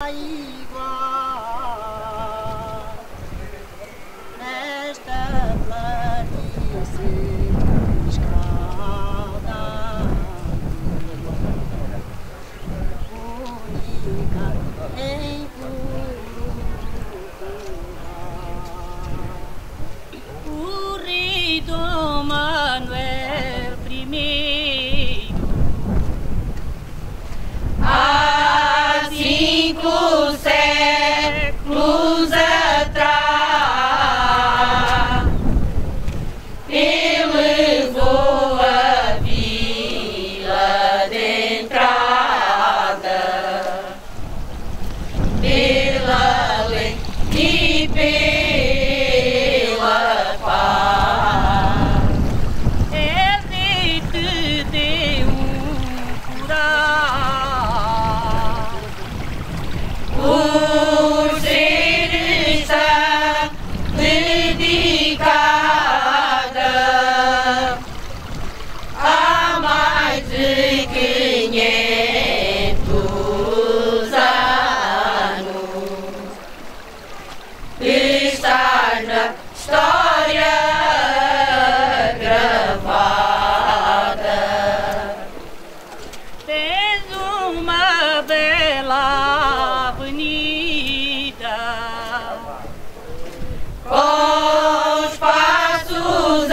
igual nesta planície escaldante, única em Portugal. O rei Dom Manuel I, há 5 séculos atrás, ele levou a vila de entrada pela lei e pela paz. Ele te deu curar, por ser está dedicada há mais de 500 anos. Está na história gravada. Tens uma bela avenida com espaços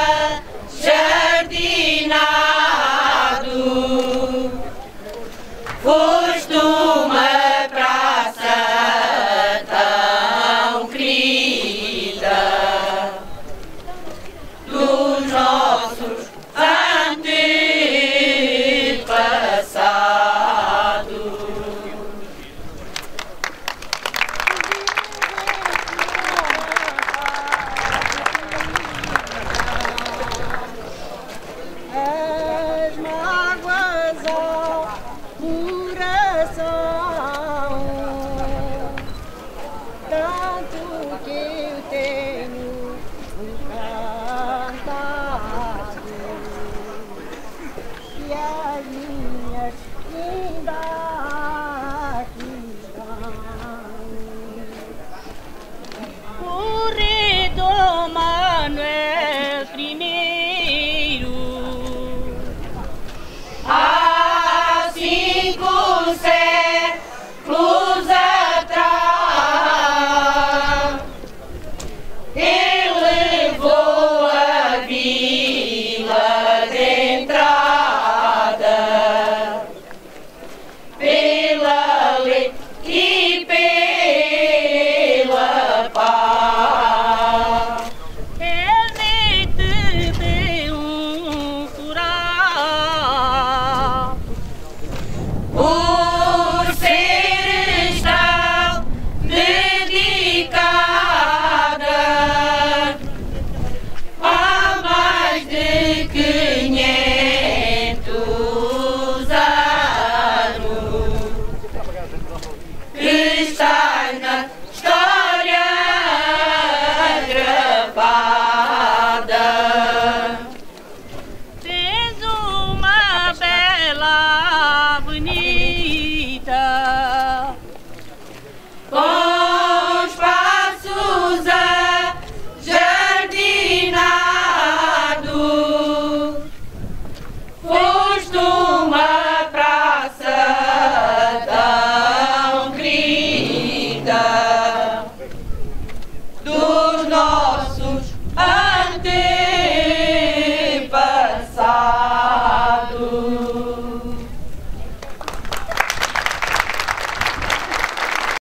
ajardinados. Foste uma praça tão querida dos nossos antepassados. As mágoas ao coração, tanto que eu tenho cantado, e as minhas ainda aqui estão. O rei Dom Manuel I, há 5 séculos atrás, ele levou a vila de entrada pela lei e pela paz. Ele te deu curar, por ser tão dedicada há mais de 500 anos. Está